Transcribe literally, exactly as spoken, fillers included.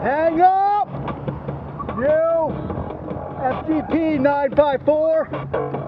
Hang up! You, F G P nine five four.